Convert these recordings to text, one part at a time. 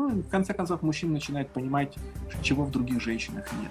Ну, и в конце концов, мужчина начинает понимать, чего в других женщинах нет.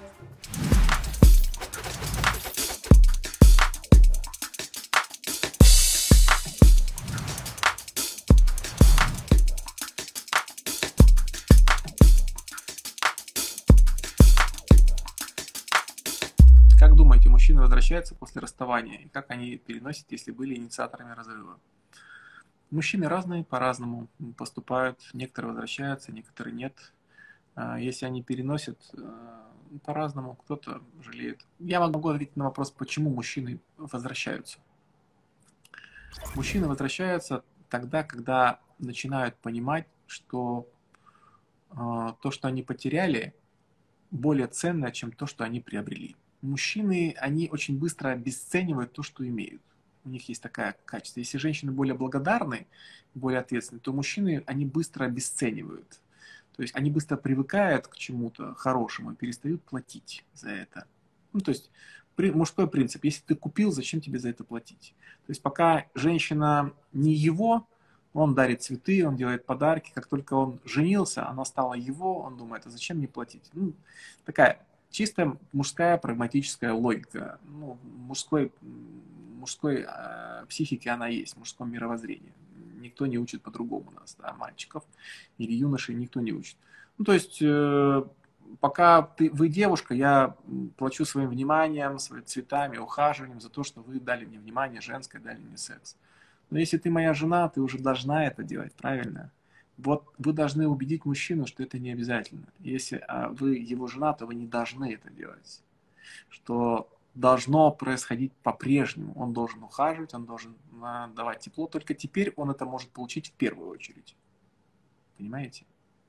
Как думаете, мужчины возвращаются после расставания? И как они переносят, если были инициаторами разрыва? Мужчины разные, по-разному поступают. Некоторые возвращаются, некоторые нет. Если они переносят, по-разному, кто-то жалеет. Я могу ответить на вопрос, почему мужчины возвращаются. Мужчины возвращаются тогда, когда начинают понимать, что то, что они потеряли, более ценно, чем то, что они приобрели. Мужчины, они очень быстро обесценивают то, что имеют. У них есть такое качество. Если женщины более благодарны, более ответственны, то мужчины, они быстро обесценивают. То есть они быстро привыкают к чему-то хорошему и перестают платить за это. Ну, то есть мужской принцип. Если ты купил, зачем тебе за это платить? То есть пока женщина не его, он дарит цветы, он делает подарки. Как только он женился, она стала его, он думает, а зачем мне платить? Ну, такая чисто мужская прагматическая логика. Ну, мужской психике она есть, в мужском мировоззрении. Никто не учит по-другому нас, да, мальчиков или юношей никто не учит. Ну, то есть, пока вы девушка, я плачу своим вниманием, своими цветами, ухаживанием за то, что вы дали мне внимание женское, дали мне секс. Но если ты моя жена, ты уже должна это делать, правильно? Вот вы должны убедить мужчину, что это не обязательно. Если вы его жена, то вы не должны это делать. Что должно происходить по-прежнему. Он должен ухаживать, он должен давать тепло. Только теперь он это может получить в первую очередь. Понимаете?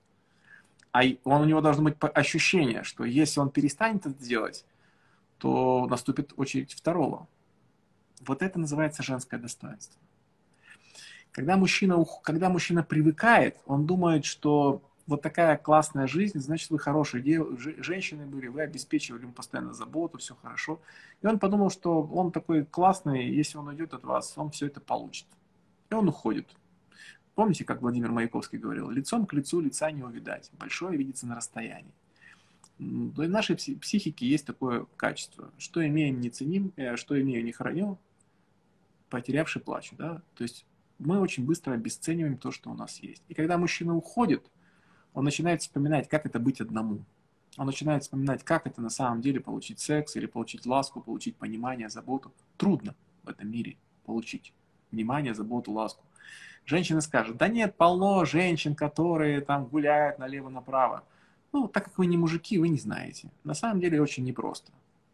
А у него должно быть ощущение, что если он перестанет это делать, то наступит очередь второго. Вот это называется женское достоинство. Когда мужчина привыкает, он думает, что вот такая классная жизнь, значит, вы хорошие женщины были, вы обеспечивали ему постоянно заботу, все хорошо. И он подумал, что он такой классный, если он уйдет от вас, он все это получит. И он уходит. Помните, как Владимир Маяковский говорил, лицом к лицу лица не увидать, большое видится на расстоянии. В нашей психике есть такое качество, что имеем не ценим, что имею не храню, потерявший плачу. Да? То есть мы очень быстро обесцениваем то, что у нас есть. И когда мужчина уходит, он начинает вспоминать, как это быть одному. Он начинает вспоминать, как это на самом деле получить секс, или получить ласку, получить понимание, заботу. Трудно в этом мире получить внимание, заботу, ласку. Женщина скажет, да нет, полно женщин, которые там гуляют налево-направо. Ну, так как вы не мужики, вы не знаете. На самом деле очень непросто.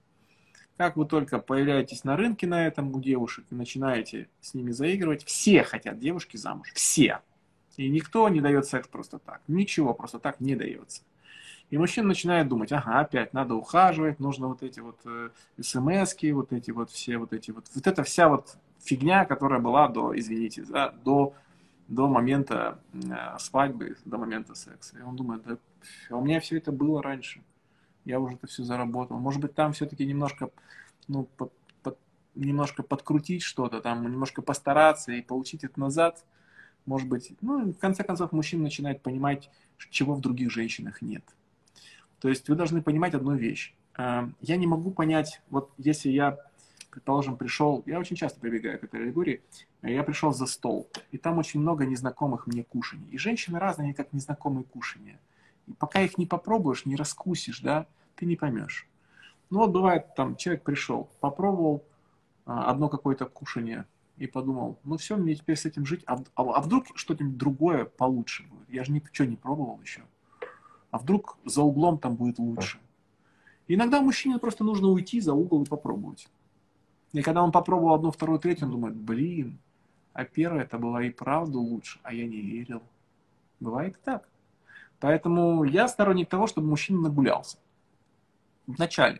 Как вы только появляетесь на рынке на этом у девушек и начинаете с ними заигрывать, все хотят девушки замуж. Все. И никто не дает секс просто так. Ничего просто так не дается. И мужчина начинает думать, ага, опять надо ухаживать, нужно вот эти вот смс-ки, вот эти вот все вот эти вот. Вот эта вся вот фигня, которая была до, извините, да, до момента свадьбы, до момента секса. И он думает, да, у меня все это было раньше. Я уже это все заработал. Может быть, там все-таки немножко, ну, немножко подкрутить что-то, там немножко постараться и получить это назад. Может быть, ну, в конце концов, мужчина начинает понимать, чего в других женщинах нет. То есть вы должны понимать одну вещь. Я не могу понять, вот если я, предположим, пришел, я очень часто прибегаю к этой аллегории, я пришел за стол, и там очень много незнакомых мне кушаний. И женщины разные, как незнакомые кушания. И пока их не попробуешь, не раскусишь, да, ты не поймешь. Ну вот бывает, там человек пришел, попробовал одно какое-то кушание и подумал, ну все, мне теперь с этим жить, а вдруг что-нибудь другое получше будет? Я же ничего не пробовал еще. А вдруг за углом там будет лучше? И иногда мужчине просто нужно уйти за угол и попробовать. И когда он попробовал одно, второе, третье, он думает, блин, а первое это было и правда лучше, а я не верил. Бывает и так. Поэтому я сторонник того, чтобы мужчина нагулялся. Вначале.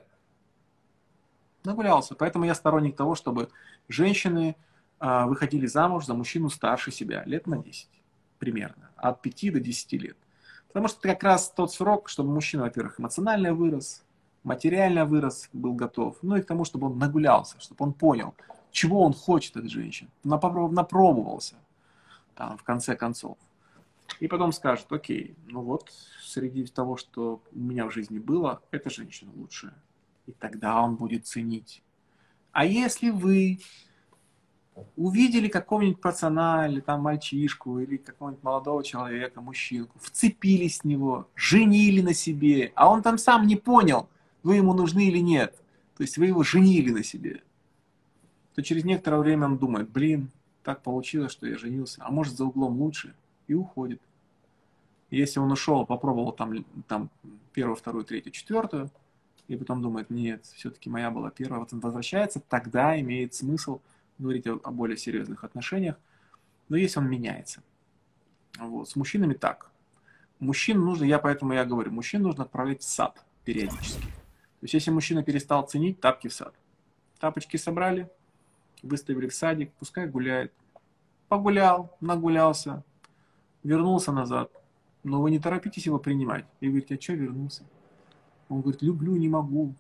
Нагулялся. Поэтому я сторонник того, чтобы женщины выходили замуж за мужчину старше себя, лет на 10 примерно, от 5 до 10 лет. Потому что это как раз тот срок, чтобы мужчина, во-первых, эмоционально вырос, материально вырос, был готов, ну и к тому, чтобы он нагулялся, чтобы он понял, чего он хочет от женщин, напробовался, там, в конце концов. И потом скажет, окей, ну вот, среди того, что у меня в жизни было, эта женщина лучшая. И тогда он будет ценить. А если вы увидели какого-нибудь пацана, или там мальчишку, или какого-нибудь молодого человека, мужчинку, вцепились в него, женили на себе, а он там сам не понял, вы ему нужны или нет, то есть вы его женили на себе, то через некоторое время он думает, блин, так получилось, что я женился, а может за углом лучше, и уходит. Если он ушел, попробовал там первую, вторую, третью, четвертую, и потом думает, нет, все-таки моя была первая, вот он возвращается, тогда имеет смысл говорить о более серьезных отношениях, но если он меняется. Вот. С мужчинами так. Мужчин нужно, поэтому я говорю, мужчин нужно отправлять в сад периодически. То есть если мужчина перестал ценить, тапки в сад. Тапочки собрали, выставили в садик, пускай гуляет. Погулял, нагулялся, вернулся назад. Но вы не торопитесь его принимать. И говорите, а что вернулся? Он говорит, люблю, не могу.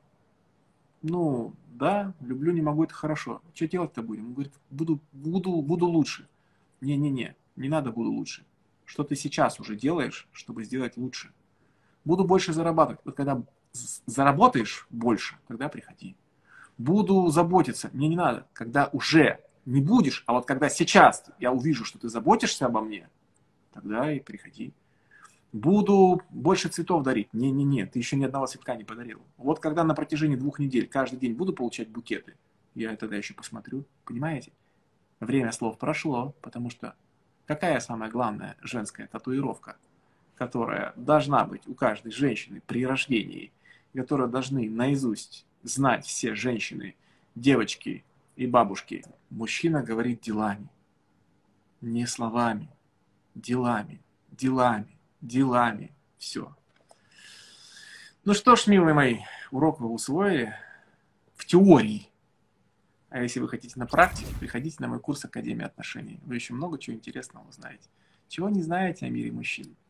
Ну, да, люблю, не могу, это хорошо. Что делать-то будем? Он говорит, буду лучше. Не-не-не, не надо буду лучше. Что ты сейчас уже делаешь, чтобы сделать лучше? Буду больше зарабатывать. Вот когда заработаешь больше, тогда приходи. Буду заботиться. Мне не надо. Когда уже не будешь, а вот когда сейчас я увижу, что ты заботишься обо мне, тогда и приходи. Буду больше цветов дарить. Не-не-не, ты еще ни одного цветка не подарил. Вот когда на протяжении 2 недель каждый день буду получать букеты, я тогда еще посмотрю. Понимаете? Время слов прошло, потому что какая самая главная женская татуировка, которая должна быть у каждой женщины при рождении, которую должны наизусть знать все женщины, девочки и бабушки? Мужчина говорит делами, не словами, делами, делами. Делами. Все. Ну что ж, милые мои, урок вы усвоили в теории. А если вы хотите на практике, приходите на мой курс Академия отношений. Вы еще много чего интересного узнаете. Чего не знаете о мире мужчин.